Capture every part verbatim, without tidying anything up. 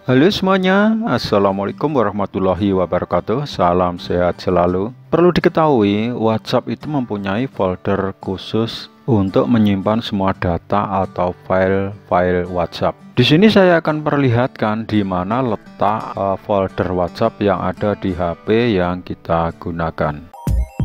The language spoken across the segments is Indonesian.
Halo semuanya, Assalamualaikum warahmatullahi wabarakatuh. Salam sehat selalu. Perlu diketahui, WhatsApp itu mempunyai folder khusus untuk menyimpan semua data atau file-file WhatsApp. Di sini saya akan perlihatkan di mana letak uh, folder WhatsApp yang ada di H P yang kita gunakan.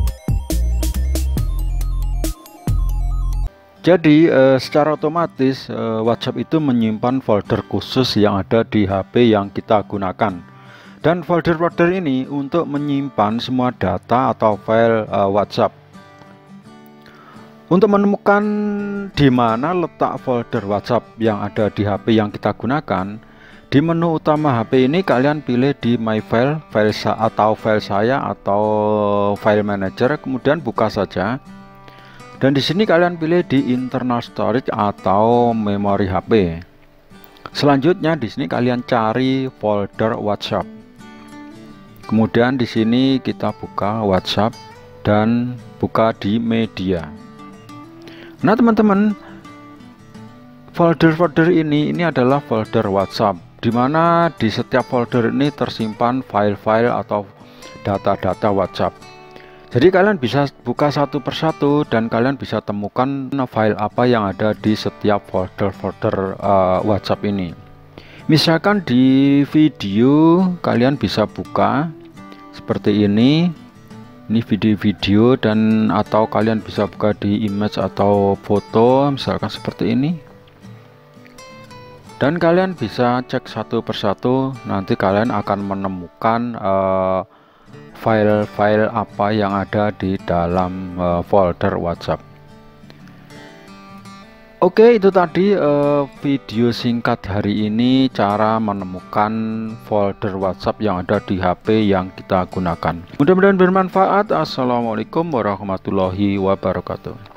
Jadi eh, secara otomatis eh, WhatsApp itu menyimpan folder khusus yang ada di H P yang kita gunakan. Dan folder-folder ini untuk menyimpan semua data atau file eh, WhatsApp. Untuk menemukan di mana letak folder WhatsApp yang ada di H P yang kita gunakan, di menu utama H P ini kalian pilih di My File, file atau file saya atau File Manager, kemudian buka saja. Dan di sini kalian pilih di internal storage atau memori H P. Selanjutnya di sini kalian cari folder WhatsApp. Kemudian di sini kita buka WhatsApp dan buka di media. Nah, teman-teman, folder-folder ini ini adalah folder WhatsApp, di mana di setiap folder ini tersimpan file-file atau data-data WhatsApp. Jadi kalian bisa buka satu persatu dan kalian bisa temukan file apa yang ada di setiap folder-folder uh, WhatsApp ini. Misalkan di video kalian bisa buka seperti ini. Ini video-video dan atau kalian bisa buka di image atau foto misalkan seperti ini. Dan kalian bisa cek satu persatu, nanti kalian akan menemukan uh, file-file apa yang ada di dalam uh, folder WhatsApp. Oke, itu tadi uh, video singkat hari ini cara menemukan folder WhatsApp yang ada di H P yang kita gunakan. Mudah-mudahan bermanfaat. Assalamualaikum warahmatullahi wabarakatuh.